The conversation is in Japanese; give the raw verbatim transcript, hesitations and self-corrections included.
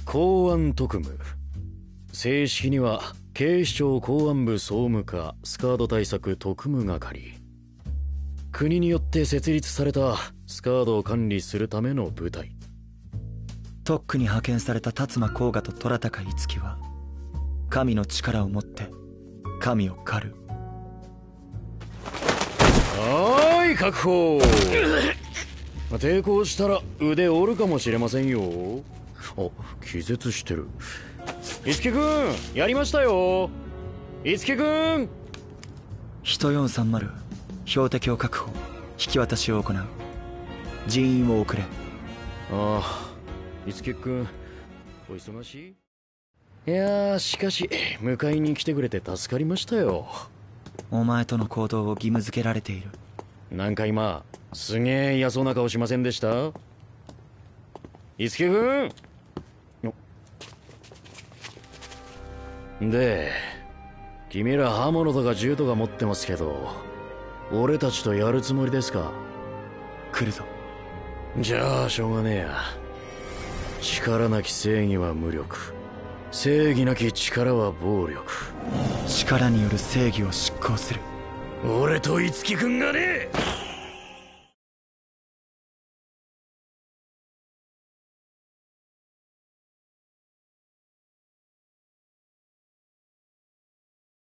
公安特務、正式には警視庁公安部総務課スカード対策特務係。国によって設立されたスカードを管理するための部隊。 特区に派遣された辰馬甲賀と虎高樹は神の力を持って神を狩る。 はーい、確保。抵抗したら腕折るかもしれませんよ。あ、気絶してる。樹くん、やりましたよ。樹くん。 いちよんさんまる、標的を確保、引き渡しを行う。人員を送れ。 ああ、樹くん、お忙しい？いやー、しかし迎えに来てくれて助かりましたよ。 お前との行動を義務付けられている。 なんか今すげえ嫌そうな顔しませんでした？樹くん。で、君ら刃物とか銃とか持ってますけど、俺たちとやるつもりですか？ 来るぞ。 じゃあしょうがねえや。力なき正義は無力、正義なき力は暴力。 力による正義を執行する。 俺と樹くんがね。